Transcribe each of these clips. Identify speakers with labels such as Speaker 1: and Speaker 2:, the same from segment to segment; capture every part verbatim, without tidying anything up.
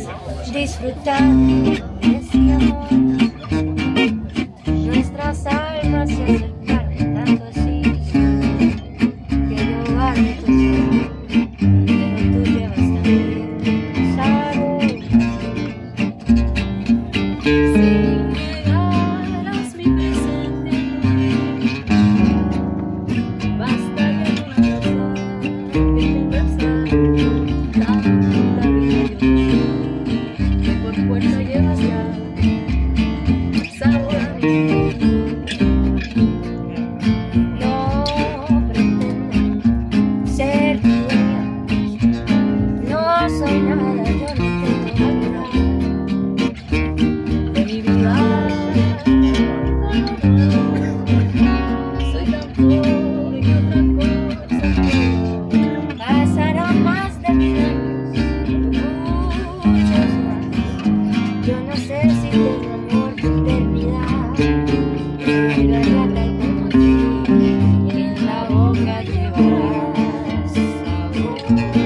Speaker 1: disfrutando de ese amor. Nuestras almas se acercaron tanto así que yo guardé tu sabor, pero tú llevas también sabor. Si negaras mi presente, basta ya no abrazar, que conversar tanta vida yo que por fuerza llevas ya sabor a mí. No pretendo ser tu dueña, no soy nada, yo no tengo nada de mi vida. Soy tan pobre que otra cosa. Pasarán más de mil años, muchos más. Yo no sé si tengo amor de eternidad, pero allá tal como ti, y en la boca llevarás sabor a mí.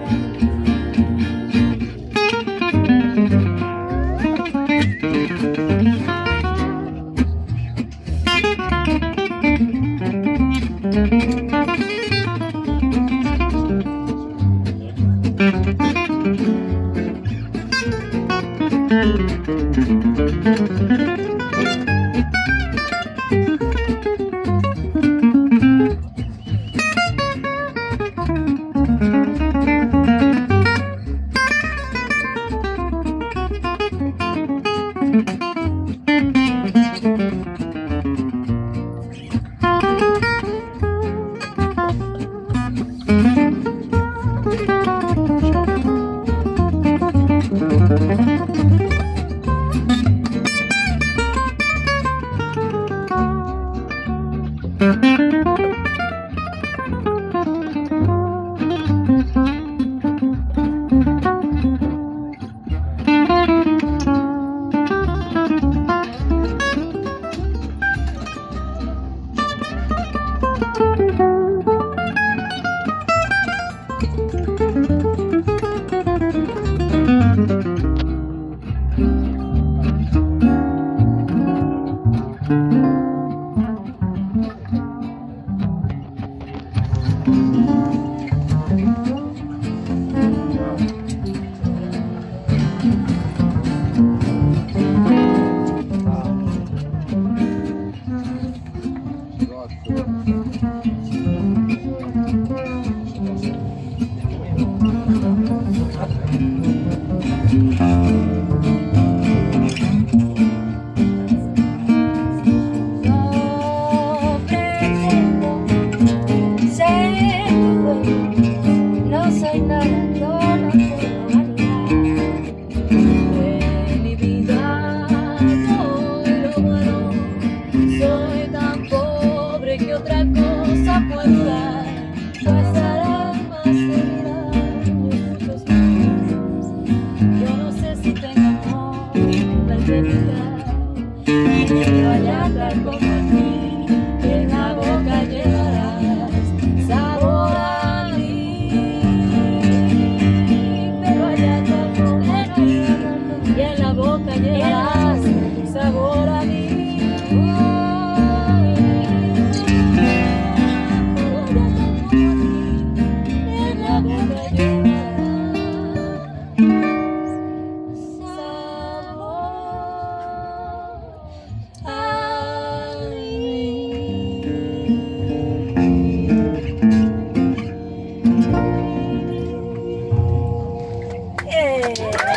Speaker 1: Pero allá tal como aquí, en la boca llevarás sabor a mí. Pero allá tal como aquí, y en la boca llevarás sabor a mí. Yeah.